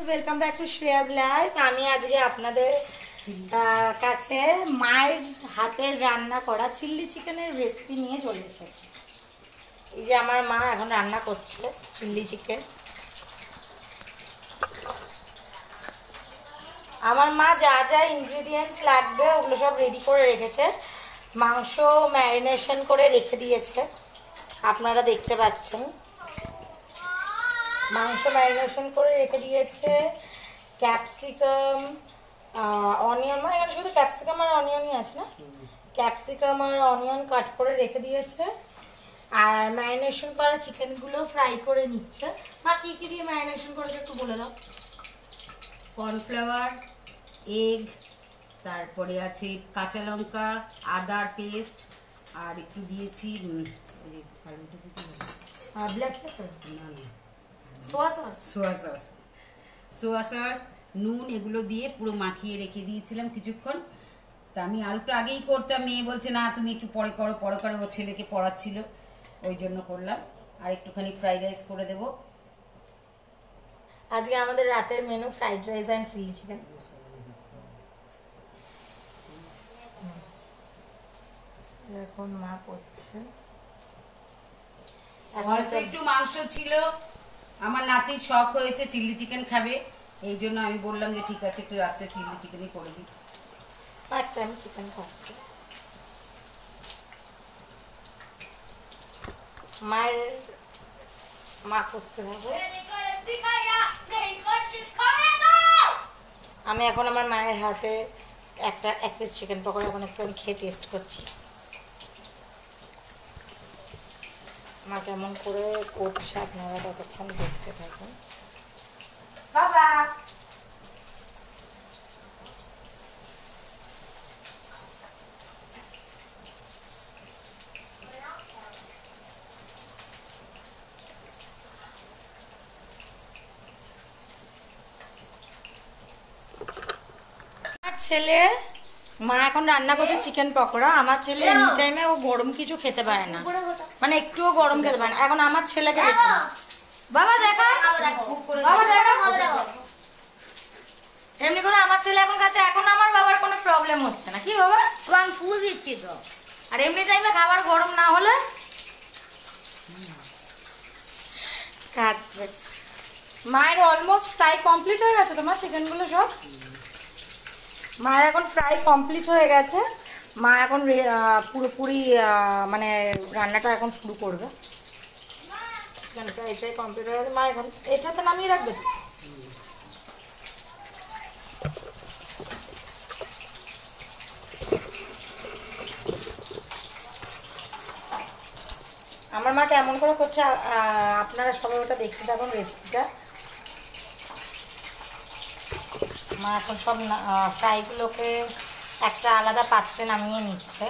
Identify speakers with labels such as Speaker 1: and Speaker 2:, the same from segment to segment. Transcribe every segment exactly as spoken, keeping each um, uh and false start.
Speaker 1: Welcome back to Shreya's life. আমি আজকে আপনাদের কাছে মায়ের হাতের রান্না করা চিল্লি চিকেনের রেসিপি নিয়ে চলে এসেছি। এই যে আমার মা এখন রান্না করছে চিল্লি চিকেন। আমার মা যা যা ইনগ্রিডিয়েন্টস লাগবে ওগুলো সব রেডি করে রেখেছে। মাংস ম্যারিনেশন করে রেখে দিয়েছে, আপনারা দেখতে পাচ্ছেন। মাংস ম্যারিনেশন করে রেখে দিয়েছে। ক্যাপসিকাম, অনিয়ন, মানে এখানে শুধু ক্যাপসিকাম আর অনিয়নই আছে না, ক্যাপসিকাম আর অনিয়ন কাট করে রেখে দিয়েছে। আর ম্যারিনেশন করা চিকেনগুলো ফ্রাই করে নিচ্ছে। মা কী কী দিয়ে ম্যারিনেশন করেছে একটু বলে দাও।
Speaker 2: কর্নফ্লাওয়ার, এগ, তারপরে আছে কাঁচা লঙ্কা, আদার পেস্ট, আর একটু দিয়েছি
Speaker 1: ব্ল্যাক পেপার,
Speaker 2: না না
Speaker 1: soya sauce,
Speaker 2: soya sauce soya sauce নুন, এগুলো দিয়ে পুরো মাখিয়ে রেখে দিয়েছিলাম কিছুক্ষণ। তা আমি আলুটা আগেই করতাম, মেয়ে বলছে না তুমি একটু পরে করো পরে করো, ও ছেলেকে পড়াচ্ছিল ওই জন্য করলাম। আর একটুখানি ফ্রাইড রাইস করে দেবো।
Speaker 1: আজকে আমাদের রাতের menu fried rice and chilli chicken. এখন মা করছে।
Speaker 2: অল্প একটু মাংস ছিল, আমার নাতির শখ হয়েছে চিলি চিকেন খাবে, এই জন্য আমি বললাম যে ঠিক আছে একটু রাত্রে চিলি চিকেনই করে দিই।
Speaker 1: একটা আমি চিকেন খাচ্ছি। মায়ের মা করতে হবে। আমি এখন আমার মায়ের হাতে একটা এক পিস চিকেন পকোড়া এখন একটু আমি খেয়ে টেস্ট করছি। মা কেমন করে করছে আপনারা ততক্ষণ দেখতে থাকুন। বাবা ছেলে, মা এখন রান্না করছে চিকেন পকোড়া। আমার ছেলে এনি টাইমে ও গরম কিছু খেতে পারে না, মানে একটুও গরম খেতে পারে না। এখন আমার ছেলেকে দেখো, বাবা দেখা, বাবা দেখা, এমনি করে আমার ছেলে এখন খাচ্ছে। এখন আমার বাবার কোনো প্রবলেম হচ্ছে না, কি বাবা?
Speaker 3: আমি ফুল দিচ্ছি তো।
Speaker 1: আর এমনি টাইমে খাবার গরম না হলে খাচ্ছে। মায়ের অলমোস্ট ফ্রাই কমপ্লিট হয়ে গেছে তোমার চিকেনগুলো সব। মায়ের এখন ফ্রাই কমপ্লিট হয়ে গেছে। মা এখন পুরোপুরি মানে রান্নাটা এখন শুরু করবে। চিকেন ফ্রাই ফ্রাই কমপ্লিট হয়ে গেছে। মা এখন এটাতে নামিয়ে রাখবে। আমার মা কেমন করে করছে আপনারা সবাই ওটা দেখতে থাকুন রেসিপিটা। মা এখন সব ফ্রাইগুলোকে একটা আলাদা পাত্রে নামিয়ে নিচ্ছে।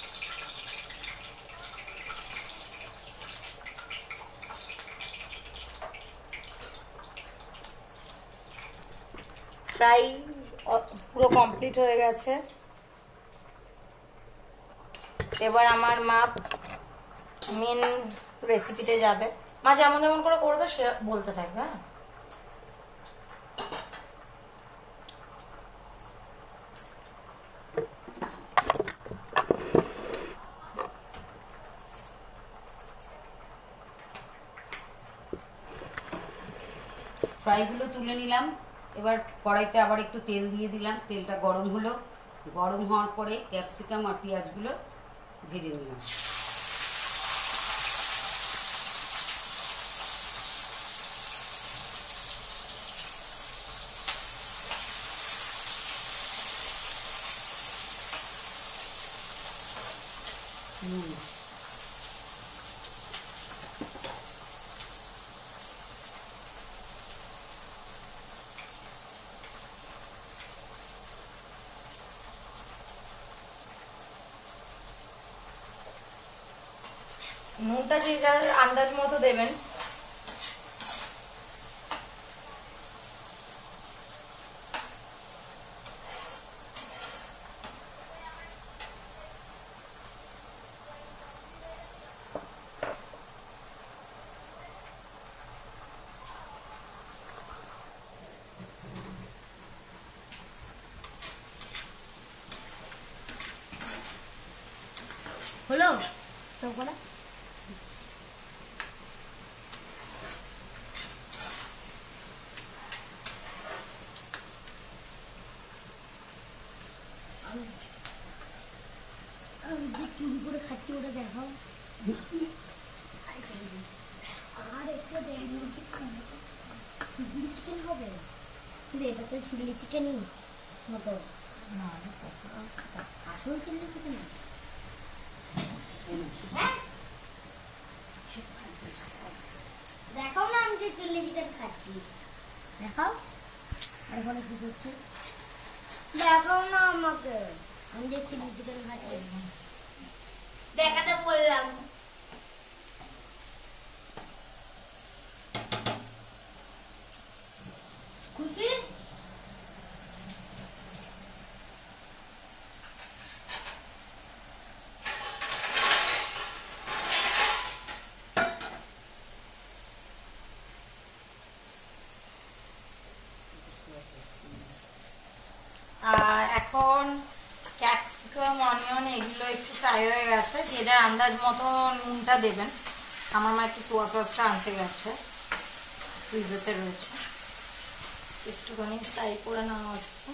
Speaker 1: ফ্রাই পুরো কমপ্লিট হয়ে গেছে। এবার আমার মা মেন রেসিপিতে যাবে। মা যেমন যেমন করে করবে সে বলতে থাকবে। হ্যাঁ,
Speaker 2: ফ্রাইগুলো তুলে নিলাম। এবার কড়াইতে আবার একটু তেল দিয়ে দিলাম, তেলটা গরম হলো। গরম হওয়ার পরে ক্যাপসিকাম আর পেঁয়াজগুলো ভেজে নিলাম। হুম
Speaker 1: নুনটা যে যার আন্দাজ মতো দেবেন।
Speaker 3: হলো তো করে আমি যে চুরি করে খাচ্ছি ওটা দেখাও আর একটা চিলি চিকেন চিলি চিকেন হবে কিন্তু এটা তো চিলি চিকেনই মতো না আসল চিলি চিকেন দেখাও না আমি যে চিলি চিকেন খাচ্ছি দেখাও আর ওখানে কি করছে দেখাও না আমাকে আমি যে চিলি চিকেন খাচ্ছি দেখাতে বললাম খুশি
Speaker 1: এখন ক্যাপসিকাম অনিয়ন এগুলো একটু ফ্রাই হয়ে গেছে, যে যার আন্দাজ মতো নুনটা দেবেন। আমার মা একটু সোয়া সসটা আনতে গেছে, ফ্রিজেতে রয়েছে, একটুখানি ফ্রাই করে নেওয়া হচ্ছে।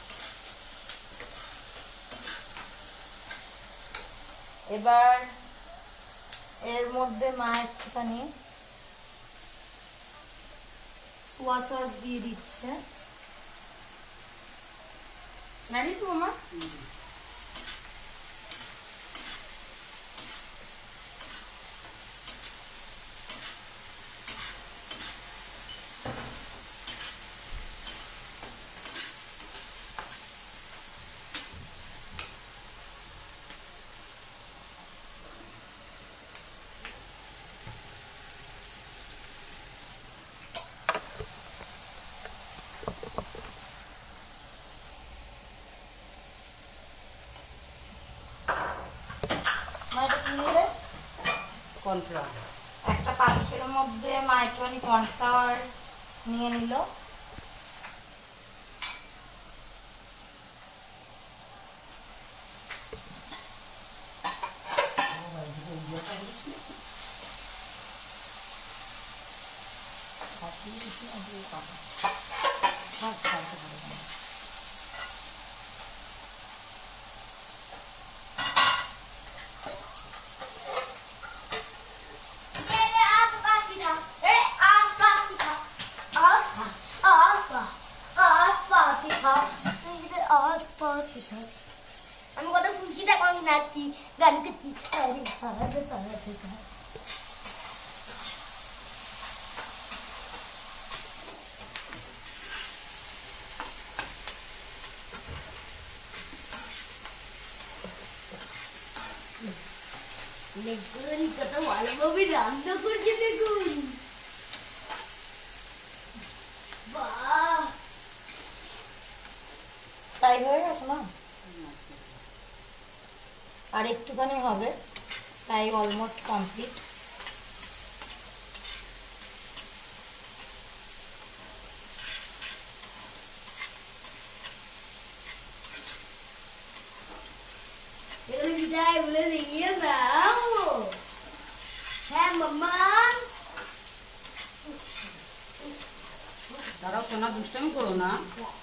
Speaker 1: এবার এর মধ্যে মা একটুখানি সোয়া সস দিয়ে দিচ্ছে। নানি তো মামা
Speaker 2: কর্নফ্লাওয়ার
Speaker 1: একটা পাত্রের মধ্যে মা একটুখানি কর্নফ্লাওয়ার নিয়ে নিল।
Speaker 3: আমি কত খুশি দেখো আমি নাচছি গান করছি কত ভালোভাবে রান্না করছে দেখুন। বাহ
Speaker 1: ফ্রাই হয়ে গেছে না, আর একটুখানি হবে, তাই অলমোস্ট কমপ্লিট।
Speaker 3: বিদায় বলে দিয়ে যাও। হ্যাঁ মাম্মা
Speaker 2: তারাও সোনা দুষ্টামি করো না।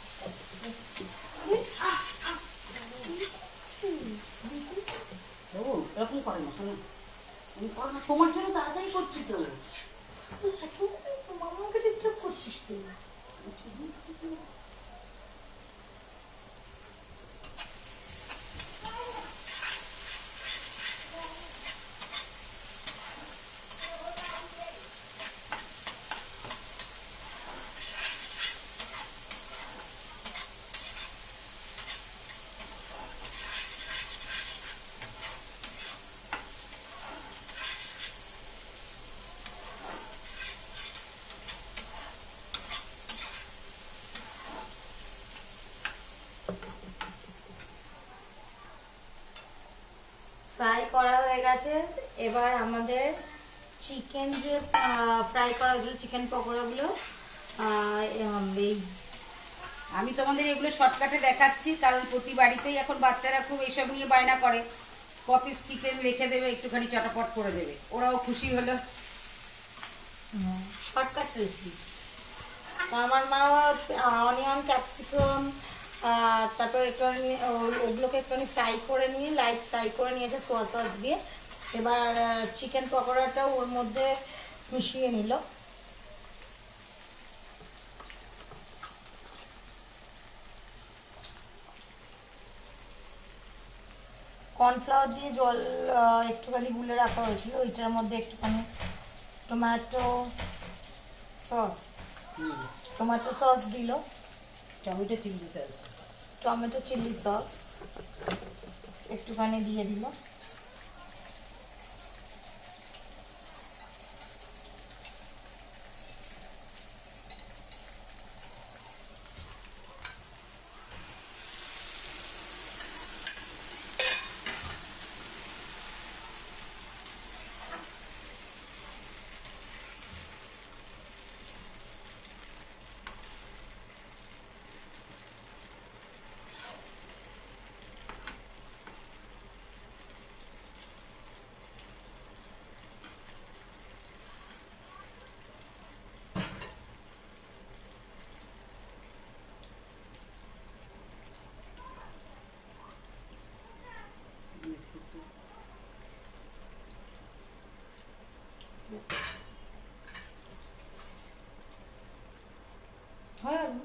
Speaker 2: এরকম করে না শোনো, তুমি করো না, তোমার জন্য তাড়াতাড়ি করছি তো।
Speaker 3: মামাকে ডিস্টার্ব করছিস তুই।
Speaker 1: ফ্রাই করা হয়ে গেছে। এবার আমাদের চিকেন যে ফ্রাই করাগুলো, চিকেন পকোড়াগুলো, এই
Speaker 2: আমি তোমাদের এগুলো শর্টকাটে দেখাচ্ছি, কারণ প্রতি বাড়িতেই এখন বাচ্চারা খুব এইসব নিয়ে বায়না করে। কপিস চিকেন রেখে দেবে, একটুখানি চটাপট করে দেবে, ওরাও খুশি হলো।
Speaker 1: Shortcut recipe. আমার মা অনিয়ন ক্যাপসিকাম তারপর একটুখানি ওগুলোকে একটুখানি ফ্রাই করে নিয়ে লাইট ফ্রাই করে নিয়েছে সোয়া সস দিয়ে। এবার চিকেন পকোড়াটা ওর মধ্যে মিশিয়ে নিল। কর্নফ্লাওয়ার দিয়ে জল একটুখানি গুলে রাখা হয়েছিল, ওইটার মধ্যে একটুখানি টমেটো সস টমেটো সস দিল,
Speaker 2: tomato chilli sauce
Speaker 1: tomato chilli sauce একটুখানি দিয়ে দিল। হয় আর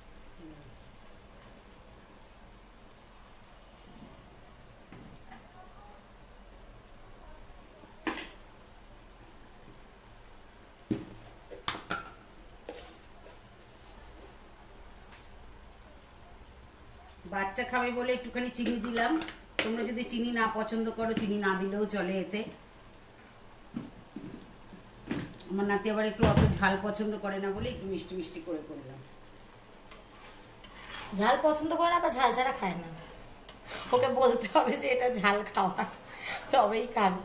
Speaker 2: বাচ্চা খাবে বলে একটুখানি চিনি দিলাম। তোমরা যদি চিনি না পছন্দ করো চিনি না দিলেও চলে এতে। আমার নাতি আবার একটু অত ঝাল পছন্দ করে না বলে একটু মিষ্টি মিষ্টি করে করলাম।
Speaker 1: ঝাল পছন্দ করে না বা ঝাল ছাড়া খায় না, ওকে বলতে হবে যে এটা ঝাল খাওয়া, তবেই খাবে।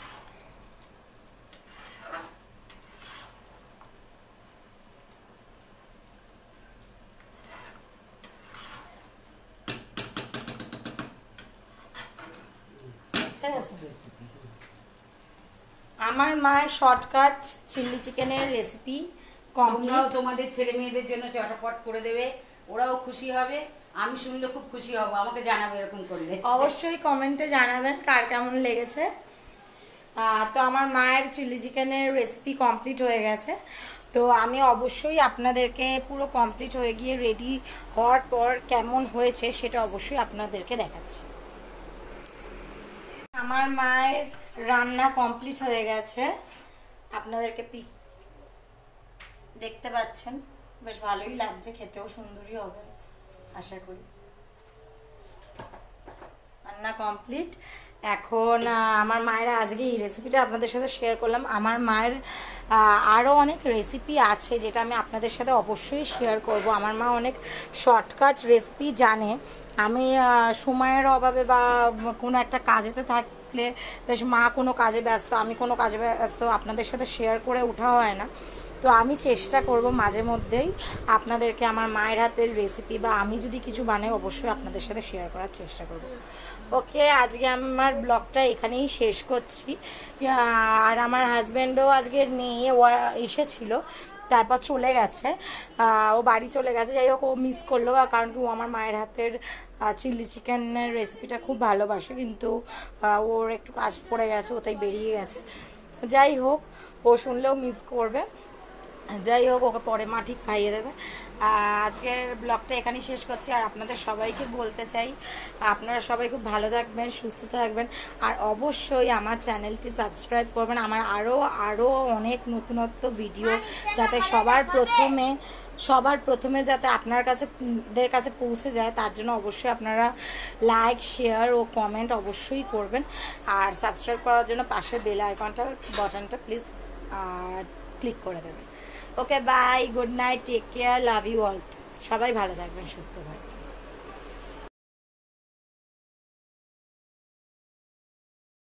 Speaker 1: আমার মায়ের শর্টকাট চিলি চিকেনের রেসিপি
Speaker 2: তোমরাও
Speaker 1: কমপ্লিট।
Speaker 2: তোমাদের ছেলে মেয়েদের জন্য চটপট করে দেবে, ওরাও খুশি হবে। আমি শুনলে খুব খুশি হব, আমাকে জানাবে এরকম করলে।
Speaker 1: অবশ্যই কমেন্টে জানাবেন কার কেমন লেগেছে। আহ, তো আমার মায়ের চিলি চিকেনের রেসিপি কমপ্লিট হয়ে গেছে। তো আমি অবশ্যই আপনাদেরকে পুরো কমপ্লিট হয়ে গিয়ে রেডি হওয়ার পর কেমন হয়েছে সেটা অবশ্যই আপনাদেরকে দেখাচ্ছি। আমার মায়ের রান্না কমপ্লিট হয়ে গেছে, আপনাদেরকে পিক দেখতে পাচ্ছেন, বেশ ভালোই লাগছে, খেতেও সুন্দরই হবে আশা করি। রান্না কমপ্লিট। এখন আমার মায়ের আজকে এই রেসিপিটা আপনাদের সাথে শেয়ার করলাম। আমার মায়ের আরও অনেক রেসিপি আছে যেটা আমি আপনাদের সাথে অবশ্যই শেয়ার করব। আমার মা অনেক শর্টকাট রেসিপি জানে। আমি সময়ের অভাবে বা কোনো একটা কাজেতে থাকলে, বেশ মা কোনো কাজে ব্যস্ত, আমি কোনো কাজে ব্যস্ত, আপনাদের সাথে শেয়ার করে ওঠা হয় না। তো আমি চেষ্টা করব মাঝে মধ্যেই আপনাদেরকে আমার মায়ের হাতের রেসিপি বা আমি যদি কিছু বানাই অবশ্যই আপনাদের সাথে শেয়ার করার চেষ্টা করব। ওকে, আজকে আমার ব্লগটা এখানেই শেষ করছি। আর আমার হাজব্যান্ডও আজকে নিয়ে ও এসেছিল, তারপর চলে গেছে, ও বাড়ি চলে গেছে। যাই হোক, ও মিস করলো, কারণ কি ও আমার মায়ের হাতের চিলি চিকেনের রেসিপিটা খুব ভালোবাসে, কিন্তু ওর একটু কাজ পড়ে গেছে, ও তাই বেরিয়ে গেছে। যাই হোক, ও শুনলেও মিস করবে। যাই হোক, ওকে পরে মা ঠিক খাইয়ে দেবে। আজকের ব্লগটা এখানেই শেষ করছি। আর আপনাদের সবাইকে বলতে চাই, আপনারা সবাই খুব ভালো থাকবেন, সুস্থ থাকবেন, আর অবশ্যই আমার চ্যানেলটি সাবস্ক্রাইব করবেন। আমার আরও আরও অনেক নতুনত্ব ভিডিও যাতে সবার প্রথমে সবার প্রথমে যাতে আপনার কাছে দের কাছে পৌঁছে যায়, তার জন্য অবশ্যই আপনারা লাইক, শেয়ার ও কমেন্ট অবশ্যই করবেন। আর সাবস্ক্রাইব করার জন্য পাশে বেল আইকনটা বাটনটা প্লিজ ক্লিক করে দেবেন। Okay, bye, good night, take care, love you all. সবাই ভালো থাকবেন, সুস্থ থাকবেন।